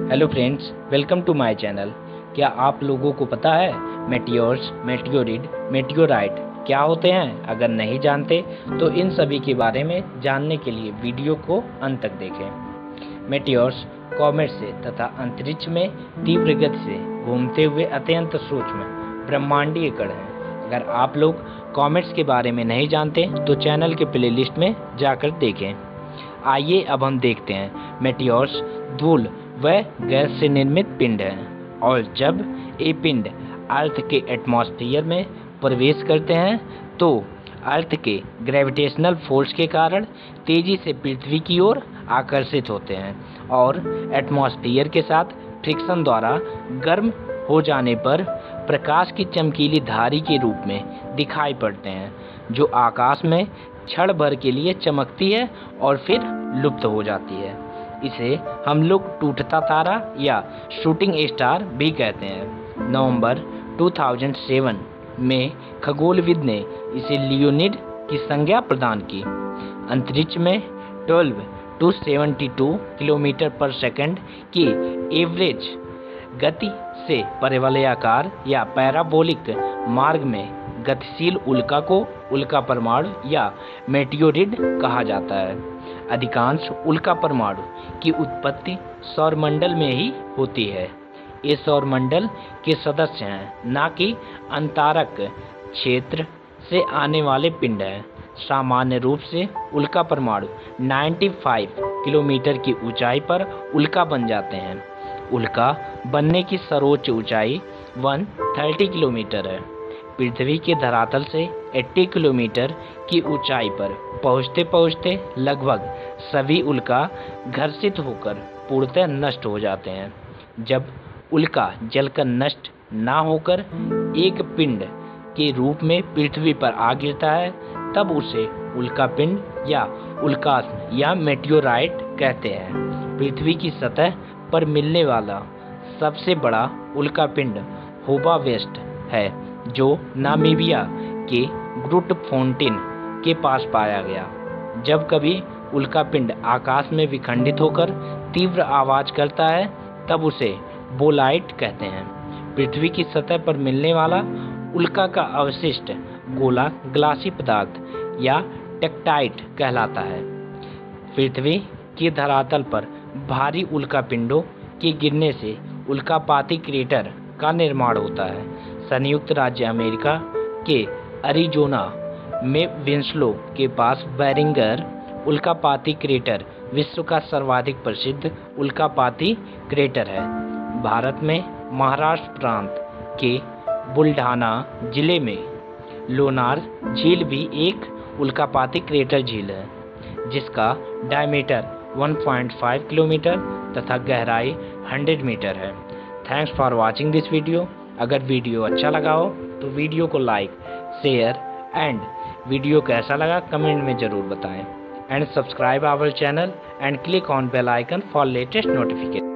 Hello friends, welcome to my channel. क्या आप लोगों को पता है मेटियोर्स, मेटियोरिड, मेटियोराइट क्या होते हैं? अगर नहीं जानते तो इन सभी के बारे में जानने के लिए वीडियो को अंत तक देखें। मेटियोर्स कॉमेट से तथा अंतरिक्ष में तीव्र गति से घूमते हुए अत्यंत सूक्ष्म ब्रह्मांडीय कण हैं। अगर आप लोग कॉमेट्स के बारे में नहीं जानते तो चैनल के प्लेलिस्ट में जाकर देखें। आइए अब हम देखते हैं। मेटियोर्स धूल व गैस से निर्मित पिंड हैं और जब ये पिंड अर्थ के एटमॉस्फेयर में प्रवेश करते हैं तो अर्थ के ग्रेविटेशनल फोर्स के कारण तेजी से पृथ्वी की ओर आकर्षित होते हैं और एटमॉस्फेयर के साथ फ्रिक्शन द्वारा गर्म हो जाने पर प्रकाश की चमकीली धारी के रूप में दिखाई पड़ते हैं, जो आकाश में क्षण भर के लिए चमकती है और फिर लुप्त हो जाती है। इसे हम लोग टूटता तारा या शूटिंग स्टार भी कहते हैं। नवंबर 2007 में खगोलविद ने इसे लियोनिड की संज्ञा प्रदान की। अंतरिक्ष में 12 to 72 किलोमीटर पर सेकंड की एवरेज गति से परवलयाकार या पैराबोलिक मार्ग में गतिशील उल्का को उल्का परमाणु या मेटियोरिड कहा जाता है। अधिकांश उल्का परमाणु की उत्पत्ति सौरमंडल में ही होती है। ये सौरमंडल के सदस्य हैं, न कि अंतरिक्ष क्षेत्र से आने वाले पिंड हैं। सामान्य रूप से उल्का परमाणु 95 किलोमीटर की ऊंचाई पर उल्का बन जाते हैं। उल्का बनने की सर्वोच्च ऊंचाई 130 किलोमीटर है। पृथ्वी के धरातल से 80 किलोमीटर की ऊंचाई पर पहुंचते पहुंचते लगभग सभी उल्का घर्षित होकर पूर्णतः नष्ट हो जाते हैं। जब उल्का जलकर नष्ट ना होकर एक पिंड के रूप में पृथ्वी पर आ गिरता है, तब उसे उल्का पिंड या उल्कास्म या मेटियोराइट कहते हैं। पृथ्वी की सतह पर मिलने वाला सबसे बड़ा उल्का पिंड होबा वेस्ट है, जो नामीबिया के ग्रुटफोंटेन के पास पाया गया। जब कभी उल्का पिंड आकाश में विखंडित होकर तीव्र आवाज करता है, तब उसे बोलाइट कहते हैं। पृथ्वी की सतह पर मिलने वाला उल्का का अवशिष्ट गोला ग्लासी पदार्थ या टेक्टाइट कहलाता है। पृथ्वी के धरातल पर भारी उल्का पिंडों के गिरने से उल्कापाती क्रेटर का निर्माण होता है। संयुक्त राज्य अमेरिका के अरिजोना में विंसलो के पास बेरिंगर उल्कापाती क्रेटर विश्व का सर्वाधिक प्रसिद्ध उल्कापाती क्रेटर है। भारत में महाराष्ट्र प्रांत के बुल्ढाना जिले में लोनार झील भी एक उल्कापाती क्रेटर झील है, जिसका डायमीटर 1.5 किलोमीटर तथा गहराई 100 मीटर है। Thanks for watching this video. अगर वीडियो अच्छा लगा हो तो वीडियो को लाइक, शेयर एंड वीडियो कैसा लगा कमेंट में ज़रूर बताएं। And subscribe our channel and click on bell icon for latest notification.